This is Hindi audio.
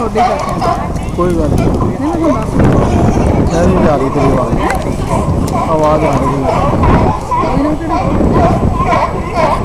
छोटे जाते कोई गल नहीं आ रही तेरी आवाज़ आ रही है।